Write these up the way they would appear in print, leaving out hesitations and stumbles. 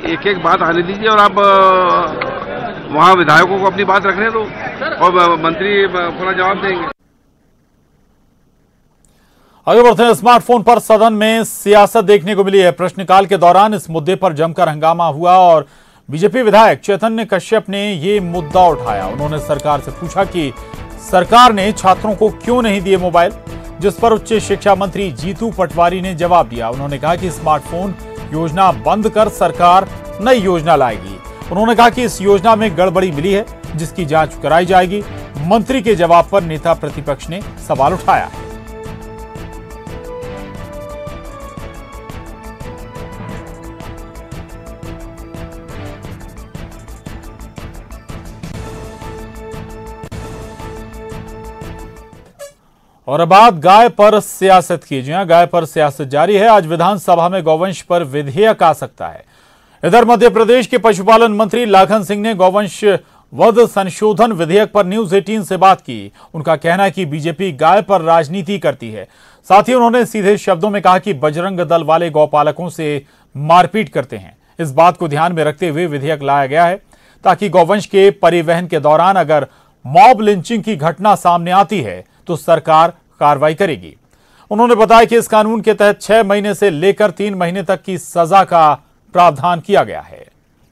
एक एक बात आने दीजिए और आप वहाँ विधायकों को अपनी बात रखने दो और मंत्री पूरा जवाब देंगे। आगे बढ़ते हैं। स्मार्टफोन पर सदन में सियासत देखने को मिली है। प्रश्नकाल के दौरान इस मुद्दे पर जमकर हंगामा हुआ और बीजेपी विधायक चैतन्य कश्यप ने ये मुद्दा उठाया। उन्होंने सरकार से पूछा कि सरकार ने छात्रों को क्यों नहीं दिए मोबाइल, जिस पर उच्च शिक्षा मंत्री जीतू पटवारी ने जवाब दिया। उन्होंने कहा कि स्मार्टफोन योजना बंद कर सरकार नई योजना लाएगी। उन्होंने कहा कि इस योजना में गड़बड़ी मिली है, जिसकी जांच कराई जाएगी। मंत्री के जवाब पर नेता प्रतिपक्ष ने सवाल उठाया। और अब बात गाय पर सियासत की। जी हां, गाय पर सियासत जारी है। आज विधानसभा में गौवंश पर विधेयक आ सकता है। इधर मध्य प्रदेश के पशुपालन मंत्री लाखन सिंह ने गौवंश वध संशोधन विधेयक पर न्यूज 18 से बात की। उनका कहना है कि बीजेपी गाय पर राजनीति करती है। साथ ही उन्होंने सीधे शब्दों में कहा कि बजरंग दल वाले गौपालकों से मारपीट करते हैं। इस बात को ध्यान में रखते हुए विधेयक लाया गया है ताकि गौवंश के परिवहन के दौरान अगर मॉब लिंचिंग की घटना सामने आती है तो सरकार कार्रवाई करेगी। उन्होंने बताया कि इस कानून के तहत 6 महीने से लेकर 3 महीने तक की सजा का प्रावधान किया गया है।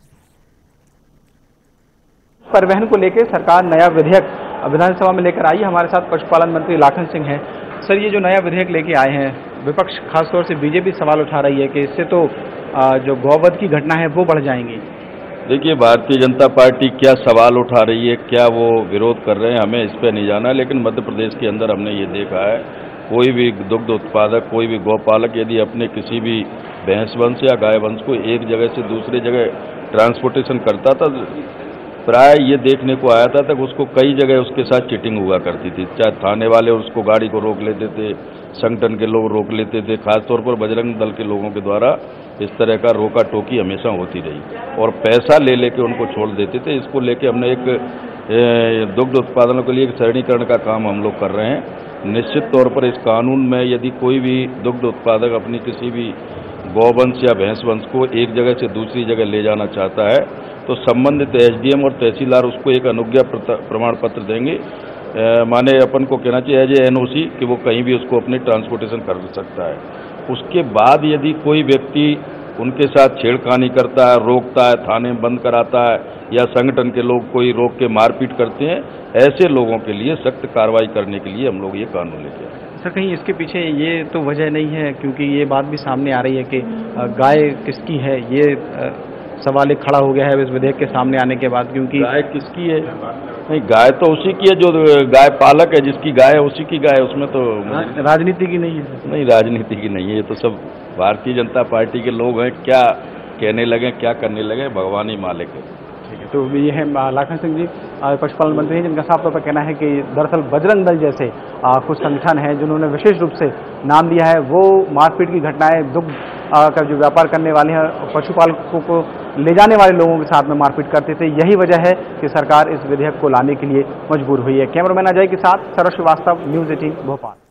परिवहन को लेकर सरकार नया विधेयक विधानसभा में लेकर आई। हमारे साथ पशुपालन मंत्री लाखन सिंह हैं। सर, ये जो नया विधेयक लेके आए हैं, विपक्ष खासतौर से बीजेपी सवाल उठा रही है कि इससे तो जो गौवध की घटना है वो बढ़ जाएंगी। देखिए, भारतीय जनता पार्टी क्या सवाल उठा रही है, क्या वो विरोध कर रहे हैं, हमें इस पर नहीं जाना। लेकिन मध्य प्रदेश के अंदर हमने ये देखा है, कोई भी दुग्ध उत्पादक, कोई भी गौपालक यदि अपने किसी भी भैंस वंश या गाय वंश को एक जगह से दूसरी जगह ट्रांसपोर्टेशन करता था, प्राय ये देखने को आया था तक उसको कई जगह उसके साथ चीटिंग हुआ करती थी। चाहे थाने वाले उसको गाड़ी को रोक लेते थे, संगठन के लोग रोक लेते थे। खासतौर पर बजरंग दल के लोगों के द्वारा इस तरह का रोका टोकी हमेशा होती रही और पैसा ले लेके उनको छोड़ देते थे। इसको लेके हमने एक दुग्ध उत्पादनों के लिए एक सरलीकरण का काम हम लोग कर रहे हैं। निश्चित तौर पर इस कानून में यदि कोई भी दुग्ध उत्पादक अपनी किसी भी गौवंश या भैंस वंश को एक जगह से दूसरी जगह ले जाना चाहता है तो संबंधित एसडीएम और तहसीलदार उसको एक अनुज्ञा प्रमाण पत्र देंगे। माने अपन को कहना चाहिए एज एनओसी कि वो कहीं भी उसको अपनी ट्रांसपोर्टेशन कर सकता है। उसके बाद यदि कोई व्यक्ति उनके साथ छेड़खानी करता है, रोकता है, थाने में बंद कराता है या संगठन के लोग कोई रोक के मारपीट करते हैं, ऐसे लोगों के लिए सख्त कार्रवाई करने के लिए हम लोग ये कानून लेके आए। सर, कहीं इसके पीछे ये तो वजह नहीं है, क्योंकि ये बात भी सामने आ रही है कि गाय किसकी है, ये सवाल एक खड़ा हो गया है इस विधेयक के सामने आने के बाद। क्योंकि गाय किसकी है? नहीं, गाय तो उसी की है जो गाय पालक है, जिसकी गाय है उसी की गाय है। उसमें तो राजनीति की नहीं है। नहीं, राजनीति की नहीं है। ये तो सब भारतीय जनता पार्टी के लोग हैं, क्या कहने लगे क्या करने लगे, भगवान ही मालिक है। ठीक है, तो ये है लाखन सिंह जी, पशुपालन मंत्री हैं, जिनका साफ तौर पर कहना है कि दरअसल बजरंग दल जैसे कुछ संगठन हैं जिन्होंने विशेष रूप से नाम दिया है, वो मारपीट की घटनाएं, दुग्ध का जो व्यापार करने वाले हैं, पशुपालकों को ले जाने वाले लोगों के साथ में मारपीट करते थे। यही वजह है कि सरकार इस विधेयक को लाने के लिए मजबूर हुई है। कैमरामैन अजय के साथ सरस श्रीवास्तव, न्यूज 18 भोपाल।